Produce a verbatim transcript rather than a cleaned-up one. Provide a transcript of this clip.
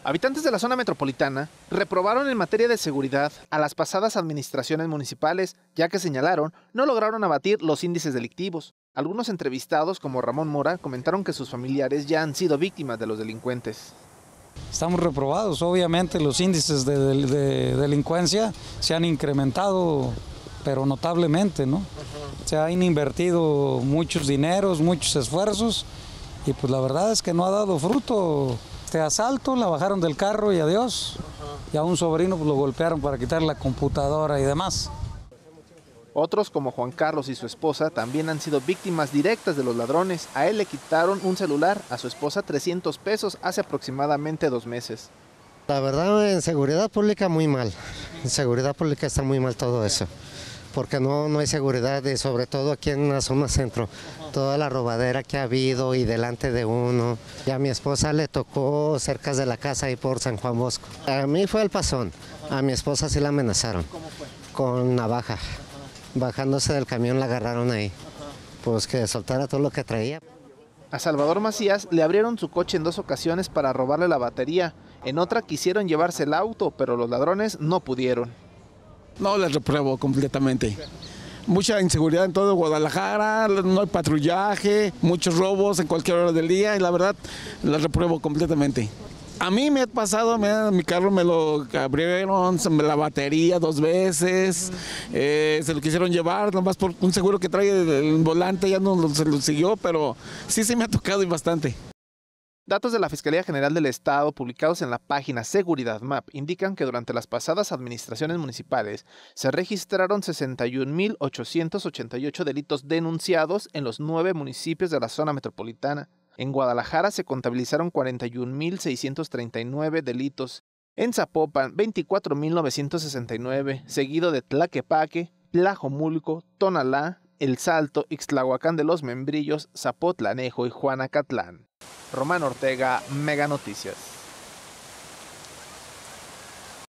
Habitantes de la zona metropolitana reprobaron en materia de seguridad a las pasadas administraciones municipales, ya que señalaron no lograron abatir los índices delictivos. Algunos entrevistados, como Ramón Mora, comentaron que sus familiares ya han sido víctimas de los delincuentes. Estamos reprobados, obviamente los índices de, de, de delincuencia se han incrementado, pero notablemente, ¿no? Uh-huh. Se han invertido muchos dineros, muchos esfuerzos, y pues la verdad es que no ha dado fruto. Este asalto, la bajaron del carro y adiós. Uh-huh. Y a un sobrino pues, lo golpearon para quitarle la computadora y demás. Otros, como Juan Carlos y su esposa, también han sido víctimas directas de los ladrones. A él le quitaron un celular, a su esposa trescientos pesos hace aproximadamente dos meses. La verdad, en seguridad pública muy mal. En seguridad pública está muy mal todo eso. Porque no, no hay seguridad, y sobre todo aquí en la zona centro. Toda la robadera que ha habido y delante de uno. Y a mi esposa le tocó cerca de la casa ahí por San Juan Bosco. A mí fue el pasón, a mi esposa sí la amenazaron. ¿Cómo fue? Con navaja. Bajándose del camión la agarraron ahí. Pues que soltara todo lo que traía. A Salvador Macías le abrieron su coche en dos ocasiones para robarle la batería. En otra quisieron llevarse el auto, pero los ladrones no pudieron. No, les repruebo completamente. Mucha inseguridad en todo Guadalajara, no hay patrullaje, muchos robos en cualquier hora del día y la verdad les repruebo completamente. A mí me ha pasado, me, mi carro me lo abrieron, la batería dos veces, eh, se lo quisieron llevar, nomás por un seguro que trae el volante, ya no se lo siguió, pero sí se me ha tocado y bastante. Datos de la Fiscalía General del Estado publicados en la página Seguridad Map indican que durante las pasadas administraciones municipales se registraron sesenta y un mil ochocientos ochenta y ocho delitos denunciados en los nueve municipios de la zona metropolitana. En Guadalajara se contabilizaron cuarenta y un mil seiscientos treinta y nueve delitos. En Zapopan, veinticuatro mil novecientos sesenta y nueve, seguido de Tlaquepaque, Tlajomulco, Tonalá, El Salto, Ixtlahuacán de los Membrillos, Zapotlanejo y Juanacatlán. Román Ortega, Mega Noticias.